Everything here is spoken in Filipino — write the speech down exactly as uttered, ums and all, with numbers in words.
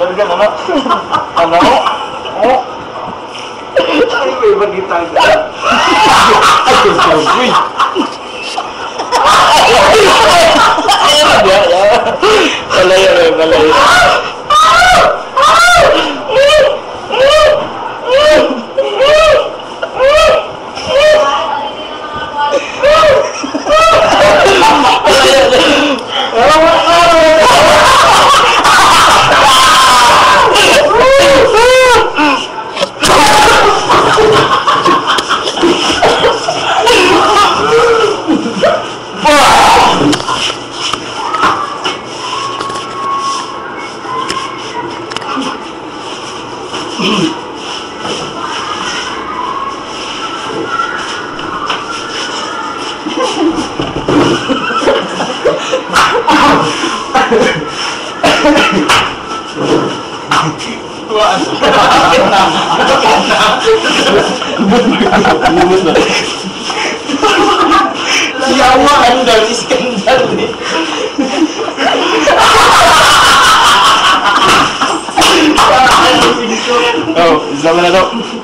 Talaga ano? Ano? Oh? Ay, may ibang kita ka. Ay, kusugoy. Ayun na, yan. Balay, balay. Tuwaan. Yawa ang daw, iskandal eh. Oh, isa mo na daw.